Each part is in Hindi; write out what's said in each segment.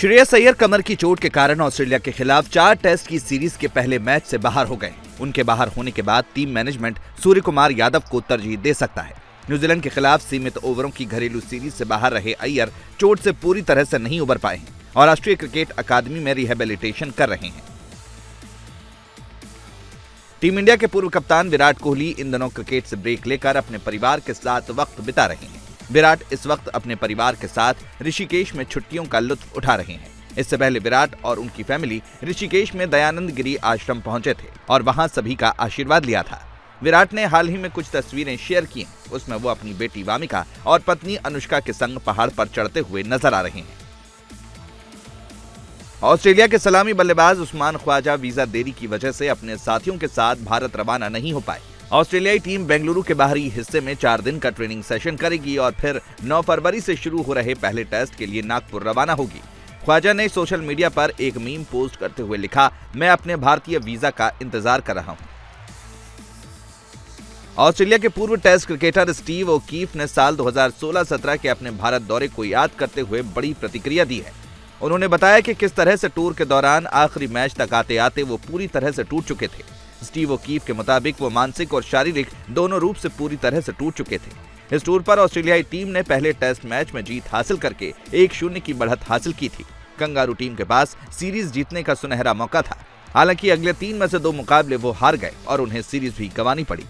श्रेयस अय्यर कमर की चोट के कारण ऑस्ट्रेलिया के खिलाफ 4 टेस्ट की सीरीज के पहले मैच से बाहर हो गए। उनके बाहर होने के बाद टीम मैनेजमेंट सूर्य कुमार यादव को तरजीह दे सकता है। न्यूजीलैंड के खिलाफ सीमित ओवरों की घरेलू सीरीज से बाहर रहे अय्यर चोट से पूरी तरह से नहीं उबर पाए हैं और राष्ट्रीय क्रिकेट अकादमी में रिहेबिलिटेशन कर रहे हैं। टीम इंडिया के पूर्व कप्तान विराट कोहली इन दिनों क्रिकेट से ब्रेक लेकर अपने परिवार के साथ वक्त बिता रहे हैं। विराट इस वक्त अपने परिवार के साथ ऋषिकेश में छुट्टियों का लुत्फ उठा रहे हैं। इससे पहले विराट और उनकी फैमिली ऋषिकेश में दयानंद गिरी आश्रम पहुंचे थे और वहां सभी का आशीर्वाद लिया था। विराट ने हाल ही में कुछ तस्वीरें शेयर की हैं। उसमें वो अपनी बेटी वामिका और पत्नी अनुष्का के संग पहाड़ पर चढ़ते हुए नजर आ रहे हैं। ऑस्ट्रेलिया के सलामी बल्लेबाज उस्मान ख्वाजा वीजा देरी की वजह से अपने साथियों के साथ भारत रवाना नहीं हो पाए। ऑस्ट्रेलियाई टीम बेंगलुरु के बाहरी हिस्से में 4 दिन का ट्रेनिंग सेशन करेगी और फिर 9 फरवरी से शुरू हो रहे पहले टेस्ट के लिए नागपुर रवाना होगी। ख्वाजा ने सोशल मीडिया पर एक मीम पोस्ट करते हुए लिखा, मैं अपने भारतीय वीजा का इंतजार कर रहा हूं। ऑस्ट्रेलिया के पूर्व टेस्ट क्रिकेटर स्टीव ओकीफ ने साल 2016-17 के अपने भारत दौरे को याद करते हुए बड़ी प्रतिक्रिया दी है। उन्होंने बताया कि किस तरह से टूर के दौरान आखिरी मैच तक आते आते वो पूरी तरह से टूट चुके थे। स्टीव ओकीफ के मुताबिक वो मानसिक और शारीरिक दोनों रूप से पूरी तरह से टूट चुके थे। इस टूर पर ऑस्ट्रेलियाई टीम ने पहले टेस्ट मैच में जीत हासिल करके 1-0 की बढ़त हासिल की थी। कंगारू टीम के पास सीरीज जीतने का सुनहरा मौका था। हालांकि अगले 3 में से 2 मुकाबले वो हार गए और उन्हें सीरीज भी गंवानी पड़ी।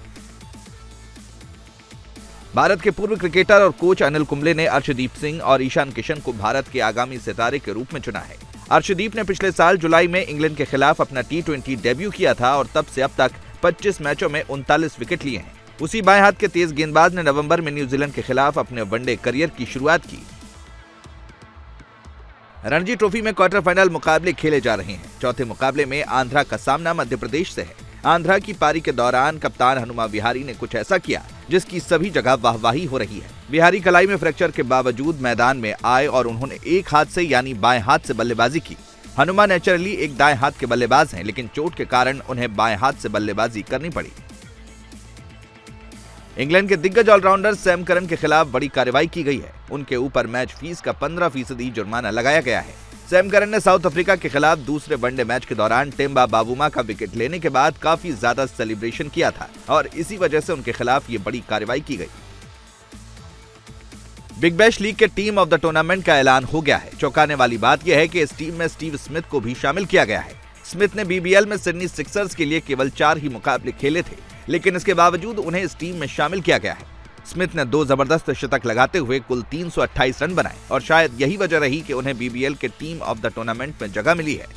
भारत के पूर्व क्रिकेटर और कोच अनिल कुंबले ने अर्शदीप सिंह और ईशान किशन को भारत के आगामी सितारे के रूप में चुना है। अर्शदीप ने पिछले साल जुलाई में इंग्लैंड के खिलाफ अपना T20 डेब्यू किया था और तब से अब तक 25 मैचों में 39 विकेट लिए हैं। उसी बाएं हाथ के तेज गेंदबाज ने नवंबर में न्यूजीलैंड के खिलाफ अपने वनडे करियर की शुरुआत की। रणजी ट्रॉफी में क्वार्टर फाइनल मुकाबले खेले जा रहे हैं। चौथे मुकाबले में आंध्रा का सामना मध्य प्रदेश से है। आंध्रा की पारी के दौरान कप्तान हनुमा विहारी ने कुछ ऐसा किया जिसकी सभी जगह वाहवाही हो रही है। विहारी कलाई में फ्रैक्चर के बावजूद मैदान में आए और उन्होंने एक हाथ से यानी बाएं हाथ से बल्लेबाजी की। हनुमा नेचुरली एक दाएं हाथ के बल्लेबाज हैं, लेकिन चोट के कारण उन्हें बाएं हाथ से बल्लेबाजी करनी पड़ी। इंग्लैंड के दिग्गज ऑलराउंडर सैम करन के खिलाफ बड़ी कार्रवाई की गई है। उनके ऊपर मैच फीस का 15% जुर्माना लगाया गया है। सैम करन ने साउथ अफ्रीका के खिलाफ दूसरे वनडे मैच के दौरान टेम्बा बावुमा का विकेट लेने के बाद काफी ज्यादा सेलिब्रेशन किया था और इसी वजह से उनके खिलाफ ये बड़ी कार्रवाई की गई। बिग बैश लीग के टीम ऑफ द टूर्नामेंट का ऐलान हो गया है। चौंकाने वाली बात यह है कि इस टीम में स्टीव स्मिथ को भी शामिल किया गया है। स्मिथ ने BBL में सिडनी सिक्सर्स के लिए केवल 4 ही मुकाबले खेले थे, लेकिन इसके बावजूद उन्हें इस टीम में शामिल किया गया है। स्मिथ ने 2 जबरदस्त शतक लगाते हुए कुल 328 रन बनाए और शायद यही वजह रही कि उन्हें BBL के टीम ऑफ द टूर्नामेंट में जगह मिली है।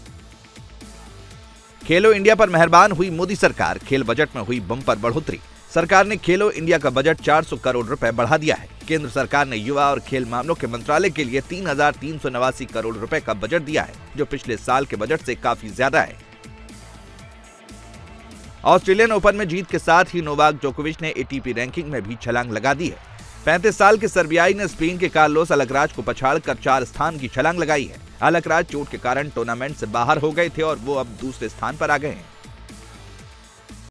खेलो इंडिया पर मेहरबान हुई मोदी सरकार। खेल बजट में हुई बम्पर बढ़ोतरी। सरकार ने खेलो इंडिया का बजट 400 करोड़ रुपए बढ़ा दिया है। केंद्र सरकार ने युवा और खेल मामलों के मंत्रालय के लिए 3,389 करोड़ रुपए का बजट दिया है, जो पिछले साल के बजट से काफी ज्यादा है। ऑस्ट्रेलियन ओपन में जीत के साथ ही नोवाक जोकोविच ने ATP रैंकिंग में भी छलांग लगा दी है। 35 साल के सर्बियाई ने स्पेन के कार्लोस अलकराज को पछाड़कर 4 स्थान की छलांग लगाई है। अलकराज चोट के कारण टूर्नामेंट से बाहर हो गए थे और वो अब दूसरे स्थान पर आ गए हैं।